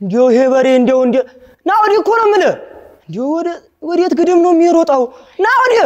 እንዲው ይሄ በሬ እንዲው ና ወዲህ እኮ ነው የምልህ እንዲው ወዴት ግድም ነው የሚሮጣው ና ወዲህ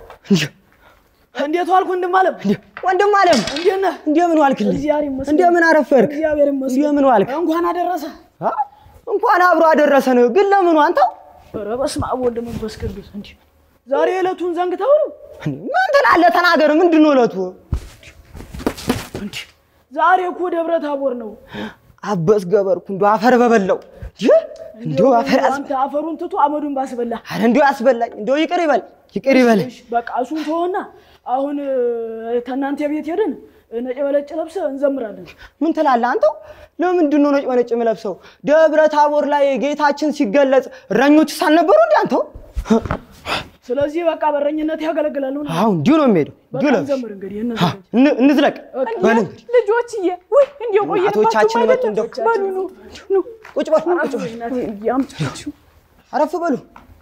እንዴት ዋልኩ ወንድማለም እንዴት ነህ እንደምን ዋልክልኝ እንደምን አረፈርክ እንደምን ዋልክ እንኳን አደረሰ እንኳን አብሮ አደረሰን ግን ለምን አንተው ኧረ በስመ አብ ወልድ መንፈስ ቅዱስ እንዴ ዛሬ ዕለቱን ዘንግተው ነው ምን ትላለህ ተናገር ምንድነው ዕለቱ እንዴ ዛሬ እኮ ደብረ ታቦር ነው አበስ ገበርኩ እንደው አፈር በበለው እንደው አፈሩን ትቶ አመዱን ባስበላ አረ እንደው አስበላኝ እንደው ይቅር ይበል በቃ እሱን ተወና አሁን ተናንተ ቤት ሄደን ነጭ በለጭ ለብሰ እንዘምራለን ምን ትላለህ አንተው ለምንድነው ነጭ በለጭ መለብሰው ደብረ ታቦር ላይ ጌታችን ሲገለጽ እረኞች ሳልነበሩ እንዴ አንተው ስለዚህ በቃ በረኝነት ያገለግላሉ አው እንዲው ነው የሚሄደው ዱላ ዘምር እንግዲህ እንዝለቅ በል እንግዲህ ልጆችዬ ወይ እንዴው አቶቻችን መጡ እንደው በሉ ኑ ቁጭ በሉ ያምጣችሁ አረፍ በሉ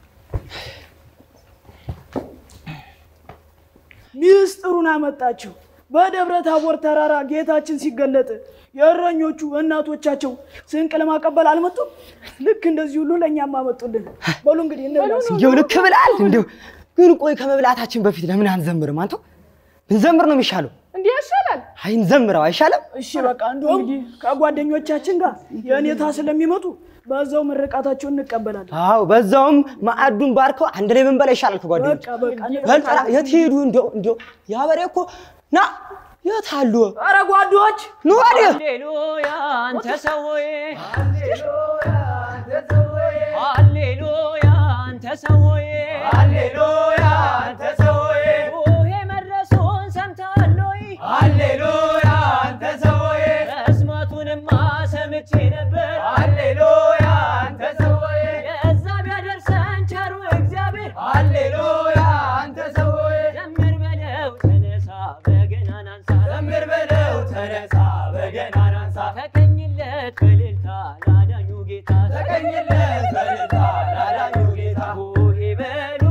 ሚስጥሩን አመጣችሁ በደብረ ታቦር ተራራ ጌታችን ሲገለጥ የእረኞቹ እናቶቻቸው ስንቅ ለማቀበል አልመጡም ልክ እንደዚህ ሁሉ ለኛም አመጡልን በሉ እንግዲህ እንደው ልክ ብላል እንደው ግን ቆይ ከመብላታችን በፊት ለምን አንዘምርም አንተው እንዘምር ነው የሚሻለው እንዴ ያሻላል አይ እንዘምረው አይሻለም እሺ በቃ እንደው እንግዲህ ከጓደኞቻችን ጋር የኔታ ስለሚመጡ በዛው ምርቃታቸውን እንቀበላለን አው በዛውም ማዕዱን ባርከው አንድ ላይ መንበላ ይሻላል ከጓደኞች በቃ የት ሄዱ እንደው ያበሬ እኮ ና የታሉ አረ ጓዶች ኑ አዲ ሃሌሉያ አንተ ሰውዬ ሃሌሉያ አንተ ሰውዬ ሃሌሉያ አንተ ሰውዬ ሃሌሉያ አንተ ሰውዬ ኦሄ መድረሱን ሰምታለይ ሃሌሉያ አንተ ሰውዬ መስማቱንማ ሰምቼ ነበር ሃሌሉያ አንተ ሰውዬ የዛ ቢያደርሰን ቸሩ እግዚአብሔር ሃሌሉያ አንተ ሰውዬ ዘምር በለው ተነሳ በገናና ዘምር በለው ተነሳ በገናና አንሳ ተቀኝለት በልልታ ላዳኙ ጌታ ተቀኝለት በልልታ ላዳኙ ጌታ ሆሄ በሉ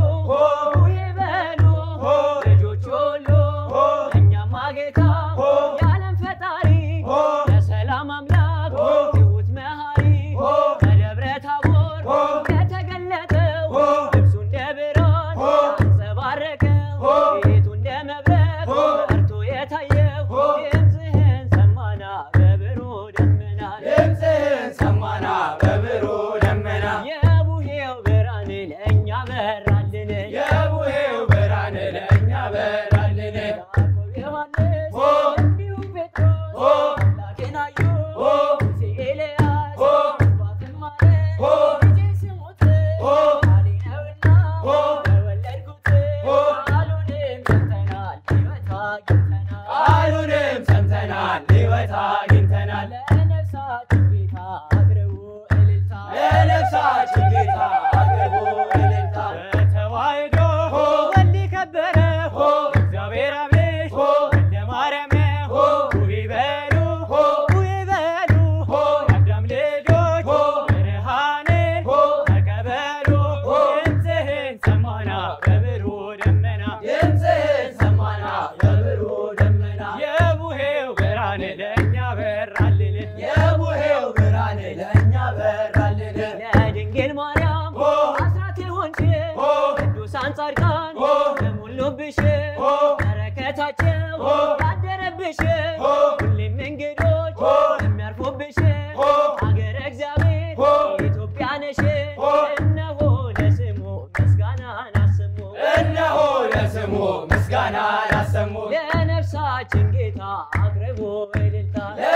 ልጆች ሁሉ እኛማ ጌታ የዓለም ፈጣሪ የሰላም አምላክ ትሁት መሐሪ በደብረ ታቦር የተገለጠው ልብሱ እንደ ብርሃን አንጸባረቀው ቤቱ እንደ መብረቅ በርቶ የታየው ድምፅህን ሰማና በብሩህ ደመና የቡሄው ብርሃን ለእኛ በራልን ዮሐንስ እንዲሁም ጴጥሮስ አምላኬን አዩ ሙሴ ኤልያስ አባትን ማለት ልጄን ስሙት ቃሌ ነውና በወለድኩት ቃሉንም ሰምተናል ሕይወት አግኝተናል ለነፍሳችን ጌታ አቅርቡ እልልታ በተዋሕዶ ወልድ ከበረ እግዚአብሔር አብ ልጅ እንደ ማርያም ሁይ በሉ የአዳም ልጆች ብርሃንን ተቀበሉ ድምፅህን ሰማና በብሩህ ደመና የቡሄው ብርሃን ለእኛ በራልን ለድንግል ማርያም አስራት የሆንሽ ቅዱሳን ጻድቃን ለሞሉብሽ በረከታቸው ያደረብሽ ሁሌም እንግዶች የሚያርፉብሽ አገረ እግዚአብሔር ኢትዮጵያ ነሽ እነሆ ለስሙ ምስጋናን አሰሙ ለነፍሳችን ጌታ አቅርቡ እልልታ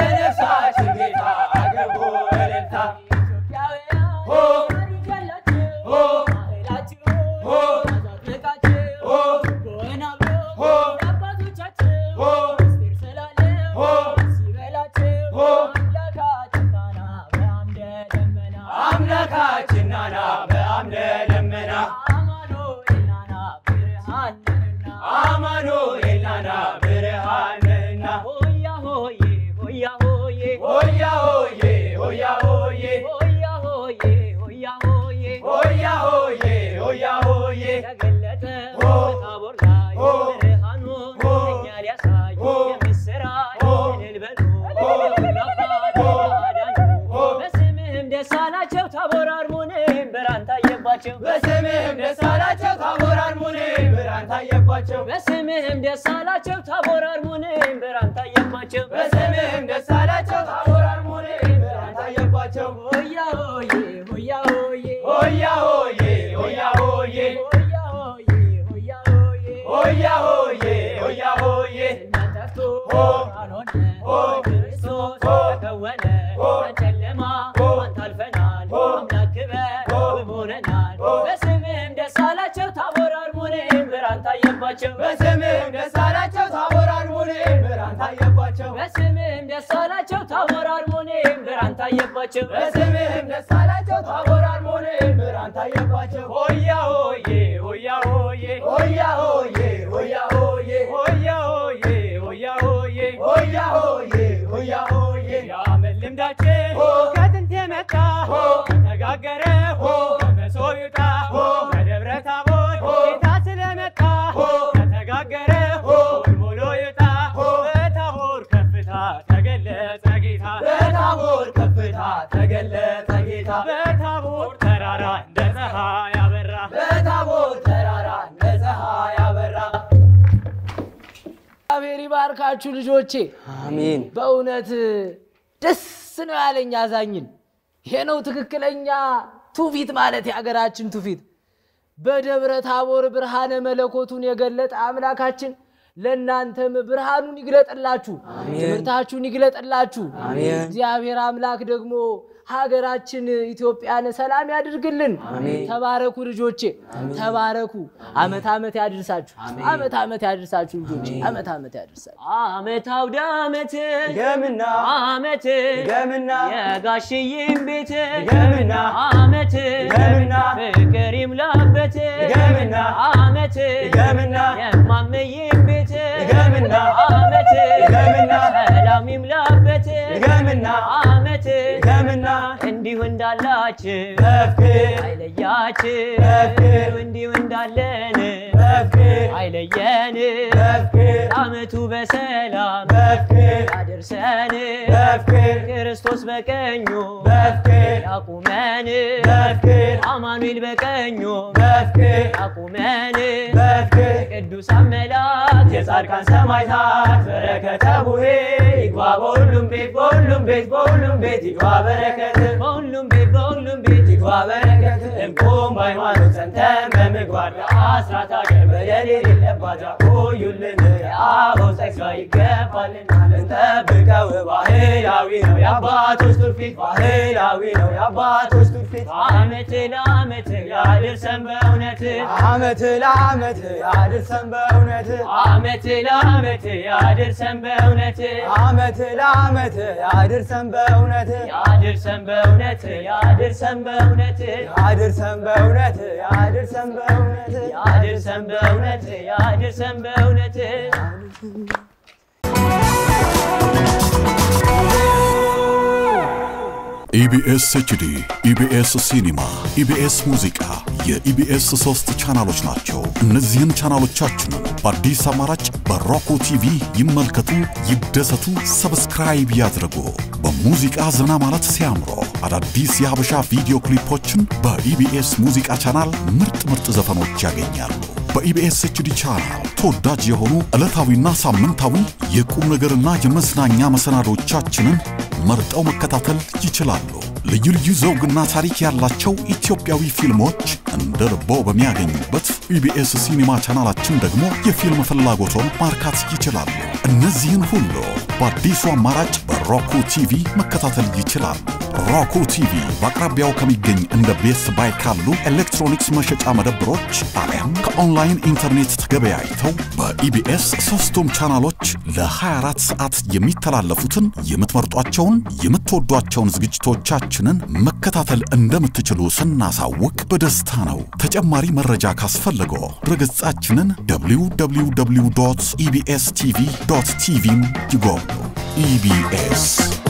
አምላካችን ናና በአምደ ደመና አማኑኤል ናና ብርሃንና ሆያ ሆዬ ሆያ ሆዬ ሆያ ሆዬ ሆያ ሆዬ ሆያ ሆዬ ሆያ ታየባቸው በስምህም ደስ አላቸው ታቦር አርሞንኤም ብርሃን ታየባቸው በስምህም ደስ አላቸው ታቦር አርሞንኤም ብርሃን ታየባቸው ሆያ ሆዬ ሆያ ሆዬ ሆያ ሆዬ ሆያ ሆዬ ሆያ ሆዬ ሆያ ሆዬ ሆያ ሆዬ እናንተፍቶ አልሆነ ክርስቶስ ተከወነ አንጨለማ አንታልፈናል አምላክ በሆነናል በስምህም ደስ አላቸው ታቦር አርሞንኤም ብርሃን ታየባቸው በስምህም ደስ አላቸው ታቦር አርሞንኤም ብርሃን ታየባቸው በስምህም ደስ አላቸው ታቦር አርሞንኤም ብርሃን ታየባቸው በስምህም ደስ አላቸው ታቦር አርሞንኤም ብርሃን ታየባቸው ሆያ ሆዬ ሆያ ሆዬ ሆያ ሆዬ ሆያ ሆዬ ሆያ ሆዬ ሆያ ሆዬ ሆያ ሆዬ ሆያ ሆዬ ያመል ልምዳችን ከጥንት የመጣ ተጋገረ በመሶብ ይውጣ በደብረ ታቦር ጌታ ስለመጣ ተጋገረ ሙሉ ይውጣ በታቦር ከፍታ ተገለጸ ጌታ በታቦር ከፍታ ተገለጸ ጌታ በታቦር ተራራ እንደ ፀሐይ ያበራ በታቦር ተራራ እንደ ፀሐይ ያበራ አቤሪ ባርካችሁ ልጆቼ አሜን በእውነት ደስ ነው ያለኝ አዛኝን ይሄ ነው ትክክለኛ ቱፊት ማለት ያገራችን ቱፊት በደብረ ታቦር ብርሃነ መለኮቱን የገለጠ አምላካችን ለእናንተም ብርሃኑን ይግለጥላችሁ ትምርታችሁን ይግለጥላችሁ እግዚአብሔር አምላክ ደግሞ ሀገራችን ኢትዮጵያን ሰላም ያድርግልን ተባረኩ ልጆቼ ተባረኩ አመት አመት ያድርሳችሁ አመት አመት ያድርሳችሁ ልጆቼ አመት አመት ያድርሳችሁ አመት አውደ አመት ገምና አመት ገምና የጋሽዬም ቤት ገምና አመት ገምና ፍቅር ይምላበት ገምና አመት ገምና የማመዬም ቤት ገምና አመት ገምና ሰላም ይምላበት ገምና አመት ገምና እንዲሁ እንዳላችሁ በፍቅር አይለያችሁ በፍቅር እንዲሁ እንዳለን በፍቅር አይለየን በፍቅር አመቱ በሰላም በፍቅር ያደርሰን በፍቅር ክርስቶስ በቀኙ በፍቅር ያቁመን በፍቅር አማኑኤል በቀኙ በፍቅር ያቁመን በፍቅር ቅዱሳን መላእክት የጻድቃን ሰማዕታት በረከተ ቡሄ ይግባ በሁሉም ቤት በሁሉም ቤት ይግባ በረከት በሁሉም ቤት ይግባ በረከት እንቁም በሃይማኖት ጸንተን በምግባር ለአስራት አገር በደል የሌለባት ያቆዩልን የአበው ጸጋ ይገባልና ልንጠብቀው ባህላዊ ነው የአባቶች ትውፊት ባህላዊ ነው የአባቶች ትውፊት አመት ለአመት ያድርሰን በእውነት አመት ለአመት ያድርሰን በእውነት አመት ለአመት ያድርሰን በእውነት አመት ለአመት ያድርሰን በእውነት ያድርሰን በእውነት ያድርሰን በእውነት ያድርሰን በእውነት ያድርሰን በእውነት ያድርሰን በእውነት ያድርሰን በእውነት ኢቢኤስ ኤችዲ ኢቢኤስ ሲኒማ ኢቢኤስ ሙዚቃ የኢቢኤስ 3 ቻናሎች ናቸው እነዚህን ቻናሎቻችንን በአዲስ አማራጭ በሮኮ ቲቪ ይመልከቱ ይደሰቱ ሰብስክራይብ ያድርጉ በሙዚቃ ዘና ማለት ሲያምሮ አዳዲስ የሀበሻ ቪዲዮ ክሊፖችን በኢቢኤስ ሙዚቃ ቻናል ምርጥ ዘፈኖች ያገኛሉ በኢቢኤስ ኤችዲ ቻናል ተወዳጅ የሆኑ ዕለታዊና ሳምንታዊ የቁም ነገርና የመዝናኛ መሰናዶቻችንን መርጠው መከታተል ይችላሉ ልዩ ልዩ ዘውግና ታሪክ ያላቸው ኢትዮጵያዊ ፊልሞች እንደ ልቦ በሚያገኙበት ኢቢኤስ ሲኒማ ቻናላችን ደግሞ የፊልም ፍላጎቶን ማርካት ይችላሉ እነዚህን ሁሉ በአዲሱ አማራጭ በሮኮ ቲቪ መከታተል ይችላሉ ሮኮ ቲቪ በአቅራቢያው ከሚገኝ እንደ ቤስት ባይ ካሉ ኤሌክትሮኒክስ መሸጫ መደብሮች አሊያም ከኦንላይን ኢንተርኔት ተገበያይተው በኢቢኤስ 3ቱም ቻናሎች ለ24 ሰዓት የሚተላለፉትን የምትመርጧቸውን የምትወዷቸውን ዝግጅቶቻችንን መከታተል እንደምትችሉ ስናሳውቅ በደስታ ነው ተጨማሪ መረጃ ካስፈልገው ድረገጻችንን www.ebstv.tv ይጎብኙ ኢቢኤስ